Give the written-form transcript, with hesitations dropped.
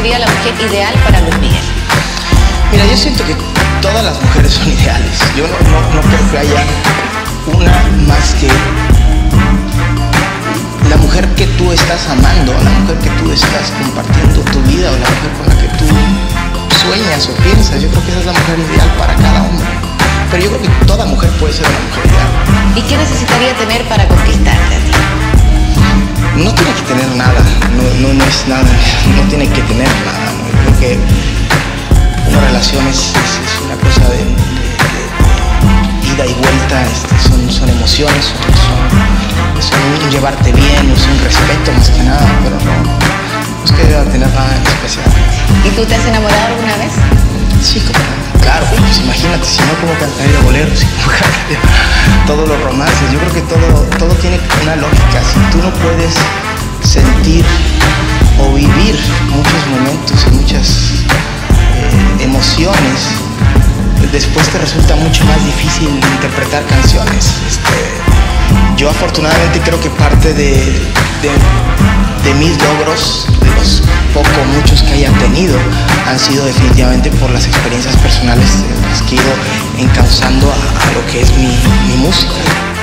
sería la mujer ideal para Luis Miguel? Mira, yo siento que todas las mujeres son ideales. Yo no creo que haya una más que la mujer que tú estás amando, la mujer que tú estás compartiendo tu vida, o la mujer con la que tú sueñas o piensas. Yo creo que esa es la mujer ideal para cada hombre. Pero yo creo que toda mujer puede ser una mujer ideal. ¿Y qué necesitaría tener para conquistarte a ti? No tiene que tener nada, no es nada, no tiene que tener nada, ¿no? Yo creo que una relación es una cosa de ida y vuelta, son emociones, son un llevarte bien, es un respeto más que nada, pero no es que deba tener nada en especial. ¿Y tú te has enamorado alguna vez? Sí, claro, pues imagínate, si no, ¿cómo cantaría boleros? ¿Cómo cantaría todos los romances? Yo creo que todo tiene una lógica. Si tú no puedes sentir o vivir muchos momentos y muchas emociones, después te resulta mucho más difícil interpretar canciones. Yo afortunadamente creo que parte de mis logros, de los muchos que haya tenido, han sido definitivamente por las experiencias personales que he ido encauzando a lo que es mi música.